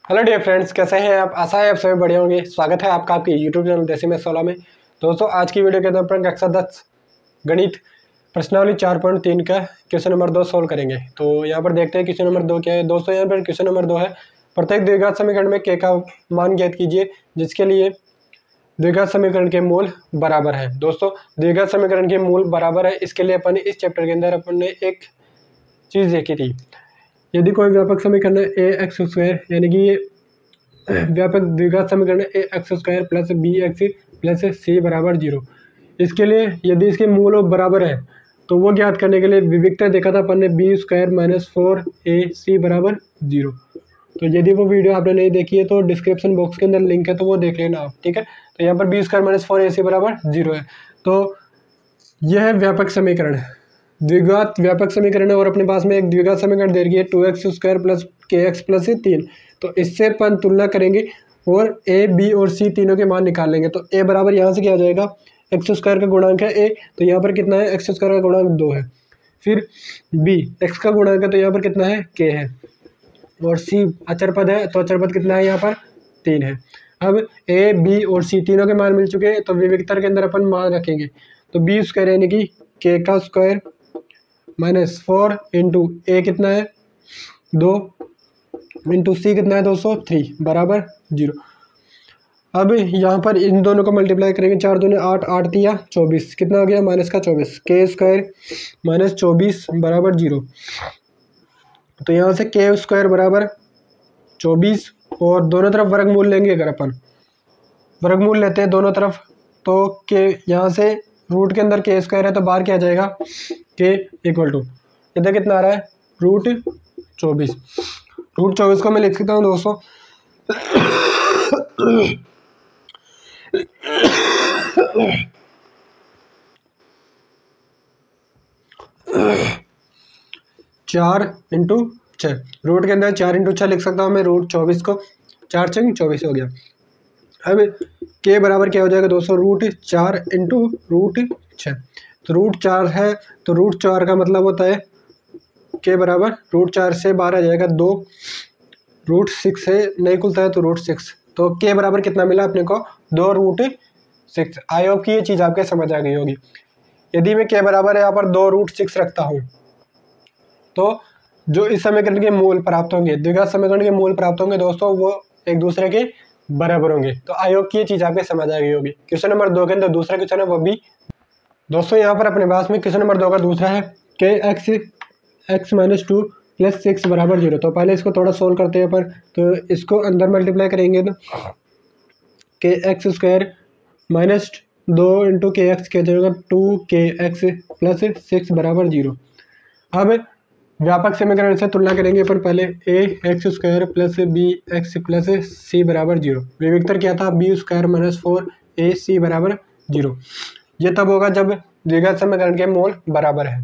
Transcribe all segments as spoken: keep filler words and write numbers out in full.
Hello dear friends, कैसे हैं आप? आशा है आप सभी बढ़िया होंगे। स्वागत है आपका आपके यूट्यूब चैनल देसी में सोलह में। दोस्तों, आज की वीडियो के अंदर अपन कक्षा दस गणित प्रश्नावली चार पॉइंट तीन का क्वेश्चन नंबर दो सोल्व करेंगे। तो यहाँ पर देखते हैं क्वेश्चन नंबर दो क्या है। दोस्तों, यहाँ पर क्वेश्चन नंबर दो है, प्रत्येक द्विघात समीकरण में के का मान ज्ञात कीजिए जिसके लिए द्विघात समीकरण के मूल बराबर है। दोस्तों, द्विघात समीकरण के मूल बराबर है, इसके लिए अपन इस चैप्टर के अंदर अपन ने एक चीज़ देखी थी। यदि कोई व्यापक समीकरण है ए एक्स स्क्वायर, यानी कि ये व्यापक द्विघात समीकरण A X square plus B X plus C बराबर जीरो, इसके लिए यदि इसके मूल बराबर है तो वो ज्ञात करने के लिए विविक्ता देखा था अपन ने, B square minus four A C बराबर जीरो। तो यदि वो वीडियो आपने नहीं देखी है तो डिस्क्रिप्शन बॉक्स के अंदर लिंक है, तो वो देख लेना आप, ठीक है। तो यहाँ पर B square minus four A C बराबर जीरो है। तो यह है व्यापक समीकरण, द्विघात व्यापक समीकरण है, और अपने पास में एक द्विघात समीकरण दे रही है two X square plus K X plus तीन। तो इससे अपन तुलना करेंगे और ए बी और सी तीनों के मान निकाल लेंगे। तो ए बराबर यहाँ से क्या हो जाएगा, एक्स स्क्वायर का गुणांक है ए, तो यहाँ पर कितना है, एक्स स्क्वायर का गुणांक दो है। फिर बी एक्स का गुणांक है, तो यहाँ पर कितना है, के है। और सी अचर पद है, तो अचर पद कितना है, यहाँ पर तीन है। अब ए बी और सी तीनों के मान मिल चुके हैं, तो विविक्तर के अंदर अपन मान रखेंगे। तो बी स्क्वायर यानी कि के का square minus four into A कितना है, दो, इंटू सी कितना है, दोस्तों थ्री बराबर जीरो। अब यहाँ पर इन दोनों को मल्टीप्लाई करेंगे, चार दूने आठ, आठ दिया चौबीस, कितना हो गया, माइनस का चौबीस, के स्क्वायर माइनस चौबीस बराबर जीरो। तो यहाँ से के स्क्वायर बराबर चौबीस, और दोनों तरफ वर्गमूल लेंगे। अगर अपन वर्गमूल लेते हैं दोनों तरफ, तो के यहाँ से रूट के अंदर के स्क्वायर है, तो बाहर क्या आ जाएगा, के इक्वल टू इधर कितना आ रहा है, रूट चौबीस। रूट चौबीस को मैं लिख सकता हूँ दोस्तों चार इंटू छः, रूट के अंदर चार इंटू छः लिख सकता हूँ मैं, रूट चौबीस को, चार छः चौबीस हो गया। अब के बराबर क्या हो जाएगा दोस्तों, रूट चार इंटू रूट छः। तो रूट चार है, तो रूट चार का मतलब होता है के बराबर रूट चार से बाहर आ जाएगा दो, रूट सिक्स से नहीं खुलता है तो रूट सिक्स। तो के बराबर कितना मिला अपने को, दो रूट सिक्स। आई होप की ये चीज़ आपके समझ आ गई होगी। यदि मैं के बराबर यहाँ पर दो रूट सिक्स रखता हूँ, तो जो इस समीकरण के मूल प्राप्त होंगे, द्विघात समीकरण के मूल प्राप्त होंगे दोस्तों, वो एक दूसरे के बराबर होंगे। तो आई होप की ये चीज़ आपके समझ आ गई होगी। क्वेश्चन नंबर दो के अंदर दूसरा क्वेश्चन है वो भी दोस्तों, यहाँ पर अपने पास में क्वेश्चन नंबर दो का दूसरा है, K X X minus two plus six बराबर जीरो। तो पहले इसको थोड़ा सोल्व करते हैं पर, तो इसको अंदर मल्टीप्लाई करेंगे तो के एक्स स्क्वायर माइनस दो इंटू के एक्स क्या जाएगा, two K X plus six बराबर जीरो। अब व्यापक समीकरण से तुलना करेंगे पर पहले, A X square plus B X plus C बराबर जीरो। विविक्तर क्या था, B square minus four A C बराबर जीरो। ये तब होगा जब द्विघात समीकरण के मूल बराबर है।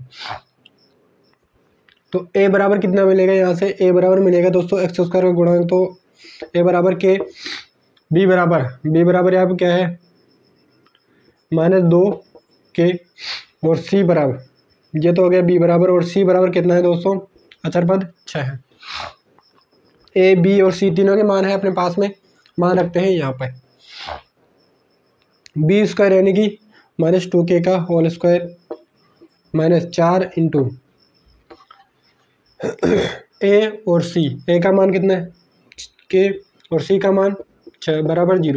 तो ए बराबर कितना मिलेगा, यहाँ से ए बराबर मिलेगा दोस्तों एक्स स्क्वायर का गुणांक, तो ए बराबर के, बी बराबर बी बराबर यहाँ पर क्या है, माइनस दो के, और सी बराबर, ये तो हो गया बी बराबर, और सी बराबर कितना है दोस्तों, अचर पद छः है। ए बी और सी तीनों के मान है अपने पास में, मान रखते हैं यहाँ पर। बी स्क्वायर यानी कि माइनस टू के का होल स्क्वायर माइनस चार इंटू ए और सी, ए का मान कितना है, के, और सी का मान छः बराबर जीरो।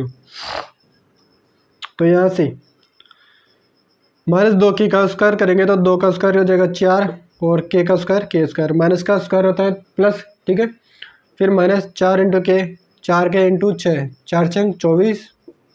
तो यहाँ से माइनस दो की का स्क्वायर करेंगे तो दो का स्क्वायर हो जाएगा चार, और के का स्क्वायर के स्क्वायर, माइनस का स्क्वायर होता है प्लस, ठीक है। फिर माइनस चार इंटू के, चार के इंटू छः, चार छः चौबीस,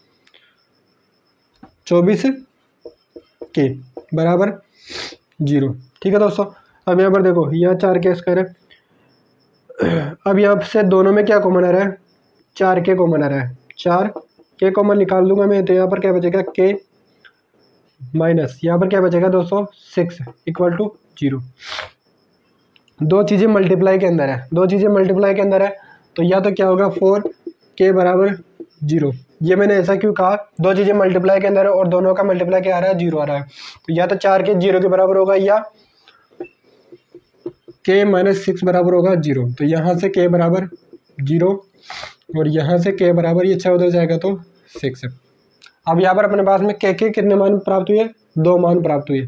चौबीस के बराबर जीरो, ठीक है दोस्तों। अब यहाँ पर देखो, यहाँ चार के स्क्वायर है। अब यहाँ से दोनों में क्या कॉमन आ रहा है, चार के कॉमन आ रहा है, चार के कॉमन निकाल दूंगा मैं, तो यहाँ पर क्या बचेगा, के माइनस यहाँ पर क्या बचेगा दोस्तों, सिक्स इक्वल टू जीरो। दो चीज़ें मल्टीप्लाई के अंदर है, दो चीज़ें मल्टीप्लाई के अंदर है, तो या तो क्या होगा, फोर के बराबर जीरो। ये मैंने ऐसा क्यों कहा, दो चीज़ें मल्टीप्लाई के अंदर है और दोनों का मल्टीप्लाई क्या आ रहा है, जीरो आ रहा है। तो या तो चार के जीरो के बराबर होगा, या के माइनस सिक्स बराबर होगा जीरो। तो यहाँ से के बराबर जीरो, और यहाँ से के बराबर ये छः उधर जाएगा तो सिक्स। अब यहाँ पर अपने पास में के के कितने मान प्राप्त हुए? दो मान प्राप्त हुए।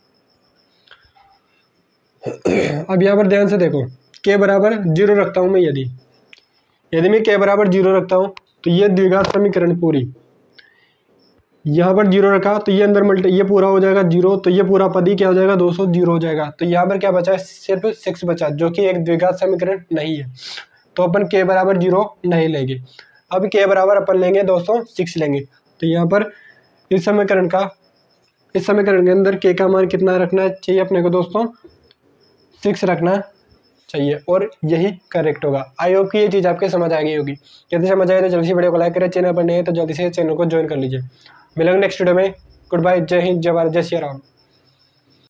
अब यहाँ पर ध्यान से देखो, के बराबर जीरो रखता हूँ मैं, यदि यदि मैं के बराबर जीरो रखता हूँ तो ये द्विघात समीकरण पूरी, यहाँ पर जीरो रखा तो ये अंदर मल्टी ये पूरा हो जाएगा जीरो, तो ये पूरा पद ही क्या हो जाएगा? दो सौ जीरो हो जाएगा। तो यहाँ पर क्या बचा है? सिर्फ सिक्स बचा, जो कि एक द्विघात समीकरण नहीं है, तो अपन के बराबर जीरो नहीं लेंगे। अब के बराबर अपन लेंगे दो सौ सिक्स लेंगे। तो यहाँ पर इस समीकरण का इस समीकरण के अंदर के का मान कितना रखना चाहिए अपने को दोस्तों? सिक्स रखना चाहिए, और यही करेक्ट होगा। आई होप कि ये चीज़ आपके समझ आ गई होगी। यदि समझ आए तो जल्दी से वीडियो को लाइक करें, चैनल पर नए हैं तो जल्दी से चैनल को ज्वाइन कर लीजिए। मिलेंगे नेक्स्ट वीडियो में। गुड बाय, जय हिंद, जय भारत, जय श्री राम।